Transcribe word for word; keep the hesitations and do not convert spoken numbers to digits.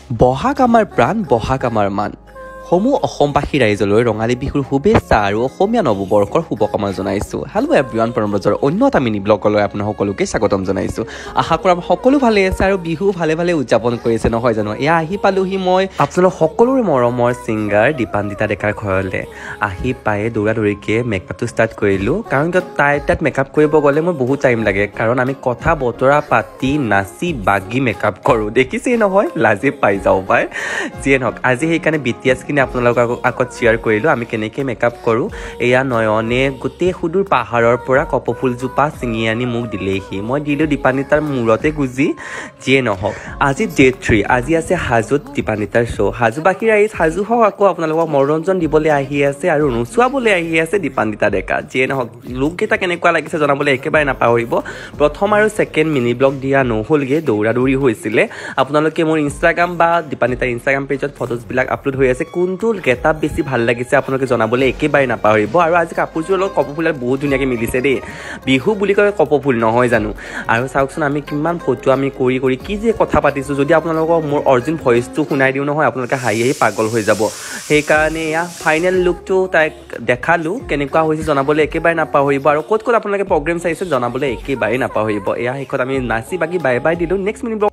বহাগ আমাৰ প্ৰাণ বহাগ আমাৰ মান সমূহ অসমবাসী ৰাইজলৈ ৰঙালী বিহুৰ শুভেচ্ছা আৰু অসমীয়া নৱবৰ্ষৰ শুভকামনা জনাইছোঁ। হেল্ল' এভৰিৱান, পৰমবজাৰ অন্য এটা মিনি ব্লগলৈ আপোনাৰ সকলোকে স্বাগতম জনাইছোঁ। আশা কৰোঁ সকলো ভালে আছে আৰু বিহু ভালে ভালে উদযাপন কৰিছে, নহয় জানো? এয়া আহি পালোহি মই আপোনালোক সকলোৰে মৰমৰ ছিংগাৰ দীপান্বিতা ডেকাৰ ঘৰলৈ। আহি পায়ে দৌৰা দৌৰিকৈ মেকআপটো ষ্টাৰ্ট কৰিলোঁ, কাৰণ তাইৰ তাত মেকআপ কৰিব গ'লে মোৰ বহুত টাইম লাগে, কাৰণ আমি কথা বতৰা পাতি নাচি বাগি মেকআপ কৰোঁ। দেখিছেই নহয়, লাজে পাই যাওঁ পাই। যিয়ে নহওক, আজি সেইকাৰণে বি টি এছখিনি আপোনালোকৰ আগত শ্বেয়াৰ কৰিলোঁ আমি কেনেকৈ মেকআপ কৰোঁ। এয়া নয়নে গোটেই সুদূৰ পাহাৰৰ পৰা কপৌফুলজোপা ছিঙি আনি মোক দিলেহি, মই দিলোঁ দীপান্বিতাৰ মূৰতে গুজি। যিয়ে নহওক, আজি ডে থ্ৰী, আজি আছে হাজোত দীপান্বিতাৰ শ্ব'। হাজোবাসী ৰাইজ সাজু হওক, আকৌ আপোনালোকক মনোৰঞ্জন দিবলৈ আহি আছে আৰু নোচোৱাবলৈ আহি আছে দীপান্বিতা ডেকা। যিয়ে নহওক, লুককেইটা কেনেকুৱা লাগিছে জনাবলৈ একেবাৰে নাপাহৰিব। প্ৰথম আৰু ছেকেণ্ড মিনি ব্লগ দিয়া নহ'লগৈ, দৌৰা দৌৰি হৈছিলে। আপোনালোকে মোৰ ইনষ্টাগ্ৰাম বা দীপান্বিতাৰ ইনষ্টাগ্ৰাম পেজত ফটোজবিলাক আপলোড হৈ আছে, কোনটো গেটআপ বেছি ভাল লাগিছে আপোনালোকে জনাবলৈ একেবাৰে নাপাহৰিব। আৰু আজি কাপোৰযোৰৰ লগত কপৌফুলৰ বহুত ধুনীয়াকৈ মিলিছে দেই, বিহু বুলি কয় কপৌফুল নহয় জানো? আৰু চাওকচোন আমি কিমান ফটো আমি কৰি কৰি কি যে কথা পাতিছোঁ, যদি আপোনালোকক মোৰ অৰিজিন ভইচটো শুনাই দিওঁ নহয়, আপোনালোকে হাঁহি হাঁহি পাগল হৈ যাব। সেইকাৰণে এয়া ফাইনেল লুকটো তাইক দেখালোঁ, কেনেকুৱা হৈছে জনাবলৈ একেবাৰে নাপাহৰিব। আৰু ক'ত ক'ত আপোনালোকে প্ৰগ্ৰেম চাইছে জনাবলৈ একেবাৰে নাপাহৰিব। এয়া শেষত আমি নাচি বাগি বাই বাই দিলোঁ। Next minute